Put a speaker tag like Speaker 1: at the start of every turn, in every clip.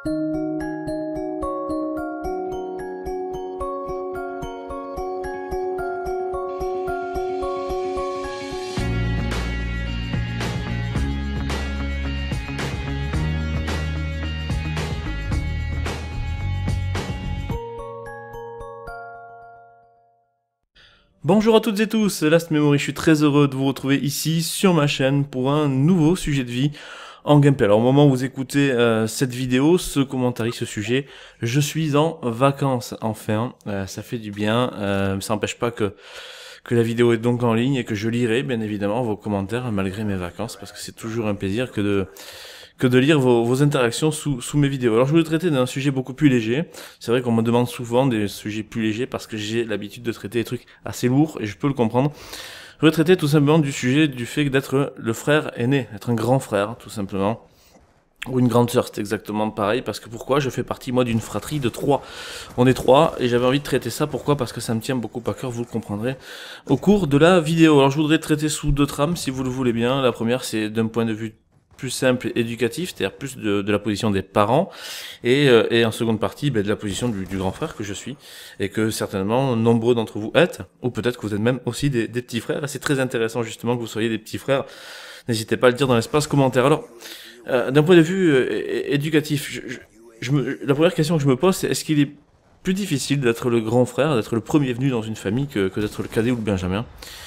Speaker 1: Bonjour à toutes et tous, Last Memory, je suis très heureux de vous retrouver ici sur ma chaîne pour un nouveau sujet de vie en gameplay. Alors au moment où vous écoutez cette vidéo, ce commentaire, ce sujet, je suis en vacances enfin, ça fait du bien, ça n'empêche pas que la vidéo est donc en ligne et que je lirai bien évidemment vos commentaires malgré mes vacances parce que c'est toujours un plaisir que de lire vos interactions sous mes vidéos. Alors je voulais traiter d'un sujet beaucoup plus léger. C'est vrai qu'on me demande souvent des sujets plus légers parce que j'ai l'habitude de traiter des trucs assez lourds et je peux le comprendre. Je voulais traiter tout simplement du sujet du fait d'être le frère aîné, être un grand frère tout simplement. Ou une grande sœur, c'est exactement pareil, parce que pourquoi? Je fais partie, moi, d'une fratrie de 3. On est 3, et j'avais envie de traiter ça, pourquoi? Parce que ça me tient beaucoup à cœur, vous le comprendrez, au cours de la vidéo. Alors je voudrais traiter sous 2 trames, si vous le voulez bien. La première, c'est d'un point de vue plus simple et éducatif, c'est-à-dire plus de la position des parents, et en seconde partie, de la position du grand frère que je suis, et que certainement nombreux d'entre vous êtes, ou peut-être que vous êtes même aussi des petits frères, et c'est très intéressant justement que vous soyez des petits frères. N'hésitez pas à le dire dans l'espace commentaire. Alors, d'un point de vue éducatif, la première question que je me pose, c'est est-ce qu'il est plus difficile d'être le grand frère, d'être le premier venu dans une famille que d'être le cadet ou le benjamin?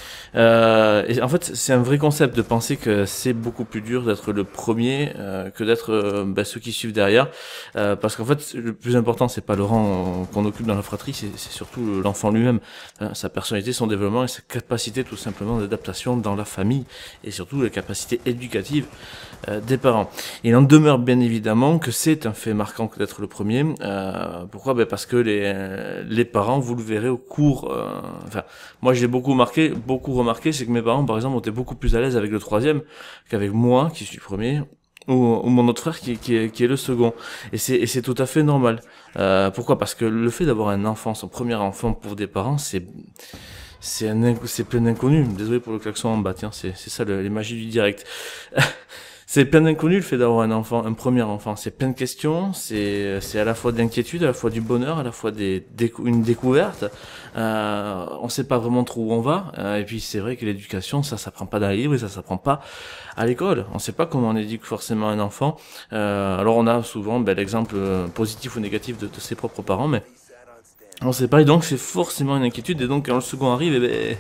Speaker 1: Et en fait, c'est un vrai concept de penser que c'est beaucoup plus dur d'être le premier que d'être ceux qui suivent derrière, parce qu'en fait, le plus important, c'est pas le rang qu'on occupe dans la fratrie, c'est surtout l'enfant lui-même, sa personnalité, son développement et sa capacité tout simplement d'adaptation dans la famille, et surtout la capacité éducative des parents. Il en demeure bien évidemment que c'est un fait marquant que d'être le premier. Pourquoi? Parce que les parents, vous le verrez au cours, moi j'ai beaucoup remarqué, c'est que mes parents, par exemple, ont été beaucoup plus à l'aise avec le troisième qu'avec moi, qui suis premier, ou mon autre frère qui est le second. Et c'est tout à fait normal. Pourquoi? Parce que le fait d'avoir un enfant, son premier enfant pour des parents, c'est plein d'inconnus. Désolé pour le klaxon en bas, tiens, c'est ça les magies du direct. C'est plein d'inconnus le fait d'avoir un enfant, un premier enfant. C'est plein de questions, c'est à la fois d'inquiétude, à la fois du bonheur, à la fois une découverte. On sait pas vraiment trop où on va. Et puis c'est vrai que l'éducation, ça s'apprend pas dans les livres et ça s'apprend pas à l'école. On sait pas comment on éduque forcément un enfant. Alors on a souvent l'exemple positif ou négatif de ses propres parents, mais on sait pas. Et donc c'est forcément une inquiétude. Et donc quand le second arrive,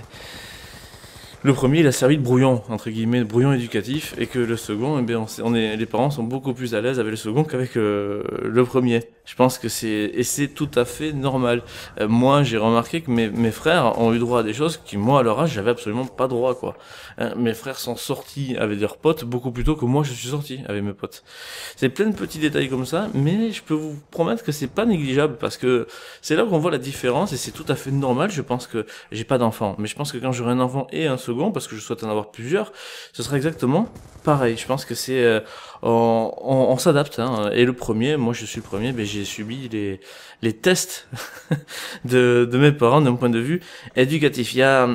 Speaker 1: le premier, il a servi de brouillon, entre guillemets, de brouillon éducatif, et que le second, les parents sont beaucoup plus à l'aise avec le second qu'avec le premier. Je pense que c'est tout à fait normal. Moi, j'ai remarqué que mes frères ont eu droit à des choses qui, moi, à leur âge, j'avais absolument pas droit, quoi. Mes frères sont sortis avec leurs potes beaucoup plus tôt que moi, je suis sorti avec mes potes. C'est plein de petits détails comme ça, mais je peux vous promettre que c'est pas négligeable, parce que c'est là qu'on voit la différence, et c'est tout à fait normal. Je pense que j'ai pas d'enfant, mais je pense que quand j'aurai un enfant et un second, parce que je souhaite en avoir plusieurs, ce sera exactement pareil. Je pense que c'est on s'adapte, hein. Et le premier, moi je suis le premier, j'ai subi les tests de mes parents d'un point de vue éducatif. Il y a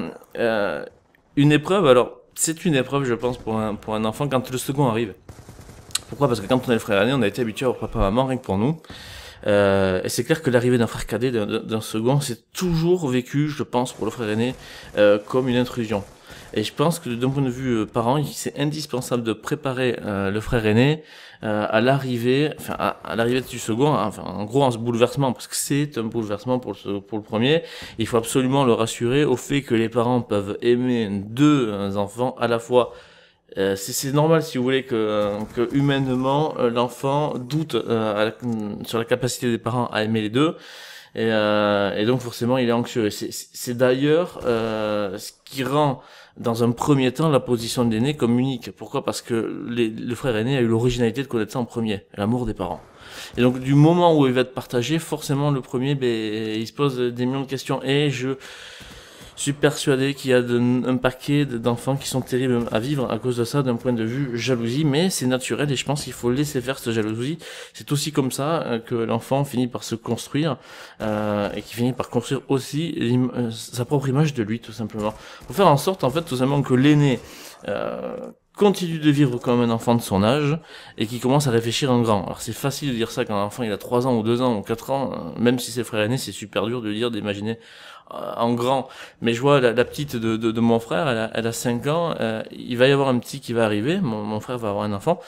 Speaker 1: une épreuve, alors c'est une épreuve je pense pour un enfant quand le second arrive. Pourquoi? Parce que quand on est le frère aîné, on a été habitué à avoir papa maman rien que pour nous. Et c'est clair que l'arrivée d'un frère cadet, d'un second, c'est toujours vécu, je pense, pour le frère aîné, comme une intrusion. Et je pense que d'un point de vue parent, c'est indispensable de préparer le frère aîné à l'arrivée du second, en gros en ce bouleversement, parce que c'est un bouleversement pour le premier. Il faut absolument le rassurer au fait que les parents peuvent aimer 2 enfants à la fois. C'est normal, si vous voulez, que humainement l'enfant doute sur la capacité des parents à aimer les 2, et donc forcément il est anxieux. Et c'est d'ailleurs ce qui rend dans un premier temps la position de l'aîné comme unique. Pourquoi? Parce que le frère aîné a eu l'originalité de connaître ça en premier, l'amour des parents. Et donc du moment où il va être partagé, forcément le premier, il se pose des millions de questions. Et je suis persuadé qu'il y a un paquet d'enfants qui sont terribles à vivre à cause de ça, d'un point de vue jalousie, mais c'est naturel et je pense qu'il faut laisser faire cette jalousie. C'est aussi comme ça que l'enfant finit par se construire et qui finit par construire aussi sa propre image de lui, tout simplement. Faut faire en sorte, en fait, tout simplement que l'aîné continue de vivre comme un enfant de son âge et qui commence à réfléchir en grand. Alors c'est facile de dire ça quand un enfant il a 3 ans ou 2 ans ou 4 ans, même si c'est le frère aîné, c'est super dur de dire, d'imaginer en grand. Mais je vois la petite de mon frère, elle a 5 ans, il va y avoir un petit qui va arriver, mon frère va avoir un enfant,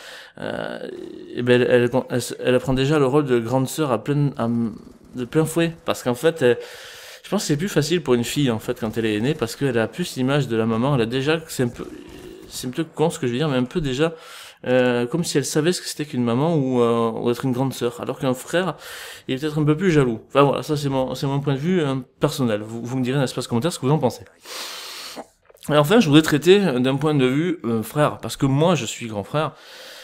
Speaker 1: et ben elle prend déjà le rôle de grande sœur de plein fouet, parce qu'en fait, je pense que c'est plus facile pour une fille en fait quand elle est aînée, parce qu'elle a plus l'image de la maman, elle a déjà, c'est un peu con ce que je veux dire, mais un peu déjà comme si elle savait ce que c'était qu'une maman ou être une grande sœur. Alors qu'un frère, il est peut-être un peu plus jaloux. Enfin voilà, ça c'est mon point de vue personnel. Vous me direz dans l'espace commentaire ce que vous en pensez. Et enfin, je voudrais traiter d'un point de vue frère, parce que moi je suis grand frère.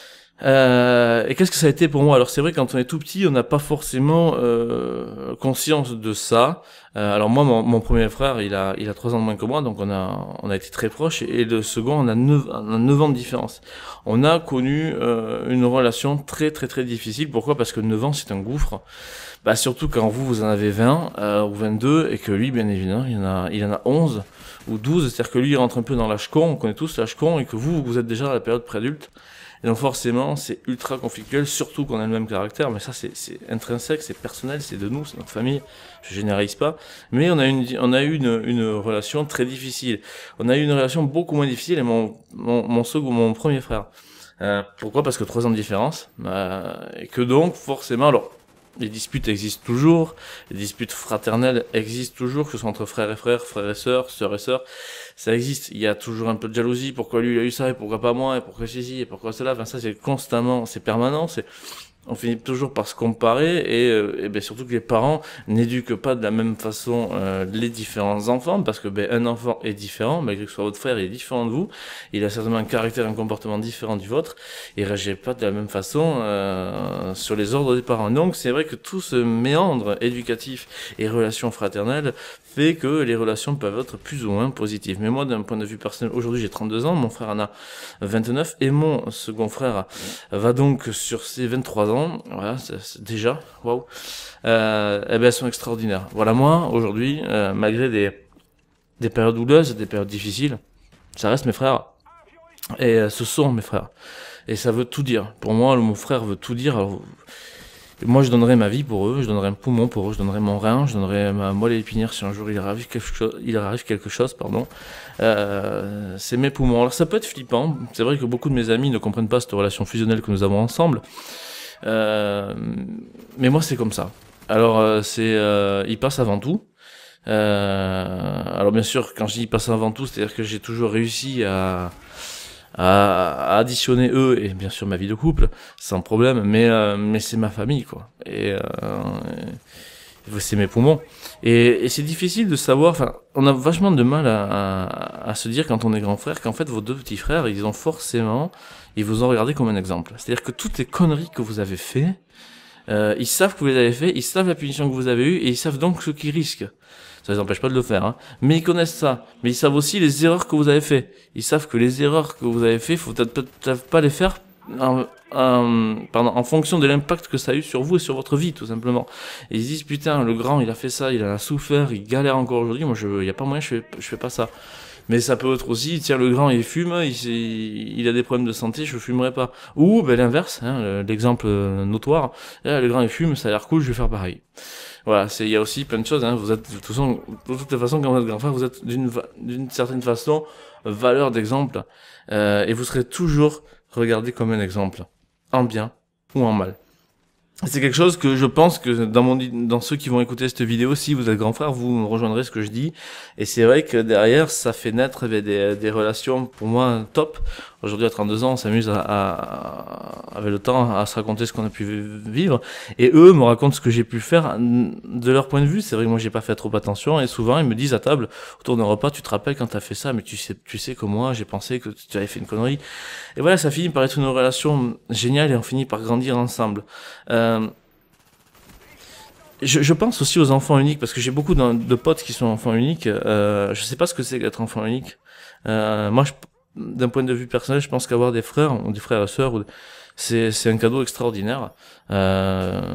Speaker 1: Et qu'est-ce que ça a été pour moi? Alors c'est vrai, quand on est tout petit, on n'a pas forcément conscience de ça. Alors moi, mon premier frère, il a 3 ans de moins que moi, donc on a été très proches. Et le second, on a 9 ans de différence. On a connu une relation très très très difficile. Pourquoi? Parce que 9 ans, c'est un gouffre. Bah surtout quand vous en avez 20 ou 22 et que lui, bien évidemment, il en a 11 ou 12. C'est-à-dire que lui, il rentre un peu dans l'âge con. On connaît tous l'âge con, et que vous êtes déjà dans la période préadulte. Et donc forcément, c'est ultra conflictuel, surtout qu'on a le même caractère, mais ça c'est intrinsèque, c'est personnel, c'est de nous, c'est notre famille, je généralise pas. Mais on a eu une relation très difficile. On a eu une relation beaucoup moins difficile, et mon premier frère. Pourquoi? Parce que 3 ans de différence, et que donc forcément, alors, les disputes existent toujours, les disputes fraternelles existent toujours, que ce soit entre frères et frères, frères et sœurs, sœurs et sœurs, ça existe. Il y a toujours un peu de jalousie, pourquoi lui il a eu ça, et pourquoi pas moi, et pourquoi ceci, et pourquoi cela, enfin ça c'est constamment, c'est permanent, on finit toujours par se comparer, et ben surtout que les parents n'éduquent pas de la même façon les différents enfants, parce que ben un enfant est différent, malgré que ce soit votre frère, il est différent de vous, il a certainement un caractère, un comportement différent du vôtre, il réagit pas de la même façon sur les ordres des parents. Donc c'est vrai que tout ce méandre éducatif et relations fraternelles fait que les relations peuvent être plus ou moins positives. Mais moi, d'un point de vue personnel, aujourd'hui j'ai 32 ans, mon frère en a 29, et mon second frère va donc sur ses 23 ans. Voilà, c'est déjà, waouh. Eh ben, elles sont extraordinaires. Voilà, moi, aujourd'hui, malgré des périodes douleuses, des périodes difficiles, ça reste mes frères. Et ce sont mes frères. Et ça veut tout dire. Pour moi, mon frère veut tout dire. Alors, moi, je donnerais ma vie pour eux, je donnerais un poumon pour eux, je donnerais mon rein, je donnerais ma moelle épinière si un jour il arrive quelque chose, pardon. C'est mes poumons. Alors, ça peut être flippant. C'est vrai que beaucoup de mes amis ne comprennent pas cette relation fusionnelle que nous avons ensemble. Mais moi, c'est comme ça. Alors, il passe avant tout. Alors, bien sûr, quand je dis il passe avant tout, c'est-à-dire que j'ai toujours réussi à additionner eux et bien sûr ma vie de couple sans problème, mais c'est ma famille quoi, et c'est mes poumons, et c'est difficile de savoir, enfin on a vachement de mal à se dire quand on est grand frère qu'en fait vos deux petits frères ils vous ont regardé comme un exemple, c'est-à-dire que toutes les conneries que vous avez fait, ils savent que vous les avez fait, ils savent la punition que vous avez eue, et ils savent donc ce qu'ils risquent. Ça les empêche pas de le faire, hein. Mais ils connaissent ça. Mais ils savent aussi les erreurs que vous avez fait. Ils savent que les erreurs que vous avez fait, faut peut-être pas les faire en fonction de l'impact que ça a eu sur vous et sur votre vie, tout simplement. Et ils se disent, putain, le grand, il a fait ça, il en a souffert, il galère encore aujourd'hui. Moi, y a pas moyen, je fais pas ça. Mais ça peut être aussi, tiens, le grand, il fume, il a des problèmes de santé, je fumerai pas. Ou, ben, l'inverse, hein, l'exemple notoire. Là, le grand, il fume, ça a l'air cool, je vais faire pareil. Voilà, il y a aussi plein de choses, hein. Vous êtes, de toute façon, quand vous êtes grand frère, vous êtes d'une certaine façon valeur d'exemple, et vous serez toujours regardé comme un exemple, en bien ou en mal. C'est quelque chose que je pense que dans ceux qui vont écouter cette vidéo, si vous êtes grand frère, vous me rejoindrez ce que je dis. Et c'est vrai que derrière, ça fait naître des relations pour moi top. Aujourd'hui, à 32 ans, on s'amuse avec le temps à se raconter ce qu'on a pu vivre. Et eux me racontent ce que j'ai pu faire de leur point de vue. C'est vrai que moi, j'ai pas fait trop attention. Et souvent, ils me disent à table, autour d'un repas, tu te rappelles quand t'as fait ça, mais tu sais que moi, j'ai pensé que tu avais fait une connerie. Et voilà, ça finit par être une relation géniale et on finit par grandir ensemble. Je pense aussi aux enfants uniques, parce que j'ai beaucoup de potes qui sont enfants uniques. Je sais pas ce que c'est qu'être enfant unique. Moi, d'un point de vue personnel, je pense qu'avoir des frères ou des frères et sœurs, c'est un cadeau extraordinaire.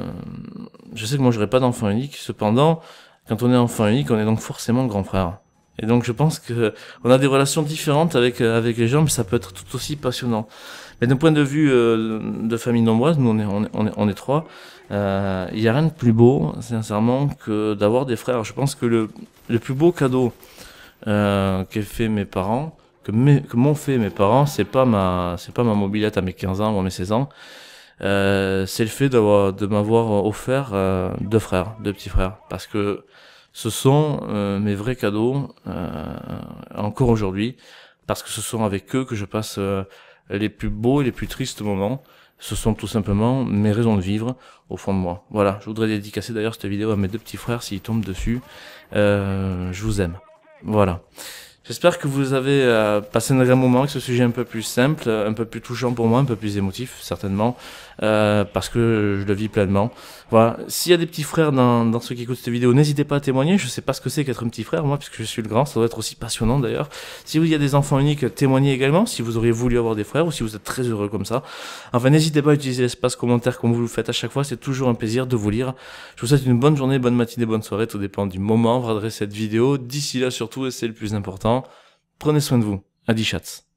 Speaker 1: Je sais que moi, j'aurais pas d'enfant unique. Cependant, quand on est enfant unique, on est donc forcément grand frère. Et donc je pense que on a des relations différentes avec les gens, mais ça peut être tout aussi passionnant. Mais d'un point de vue de famille nombreuse, nous on est trois, il y a rien de plus beau, sincèrement, que d'avoir des frères. Je pense que le plus beau cadeau qu'aient fait mes parents, que m'ont fait mes parents, c'est pas ma mobilette à mes 15 ans ou à mes 16 ans. C'est le fait de m'avoir offert deux frères, deux petits frères, parce que ce sont mes vrais cadeaux encore aujourd'hui, parce que ce sont avec eux que je passe les plus beaux et les plus tristes moments. Ce sont tout simplement mes raisons de vivre au fond de moi. Voilà, je voudrais dédicacer d'ailleurs cette vidéo à mes deux petits frères s'ils tombent dessus. Je vous aime. Voilà. J'espère que vous avez passé un agréable moment avec ce sujet un peu plus simple, un peu plus touchant pour moi, un peu plus émotif certainement, parce que je le vis pleinement. Voilà, s'il y a des petits frères dans ceux qui écoutent cette vidéo, n'hésitez pas à témoigner. Je sais pas ce que c'est qu'être un petit frère, moi, puisque je suis le grand, ça doit être aussi passionnant d'ailleurs. Si vous y a des enfants uniques, témoignez également, si vous auriez voulu avoir des frères, ou si vous êtes très heureux comme ça. Enfin, n'hésitez pas à utiliser l'espace commentaire comme vous le faites à chaque fois, c'est toujours un plaisir de vous lire. Je vous souhaite une bonne journée, bonne matinée, bonne soirée, tout dépend du moment où vous regarderez cette vidéo. D'ici là surtout, et c'est le plus important, prenez soin de vous. Adi Chats.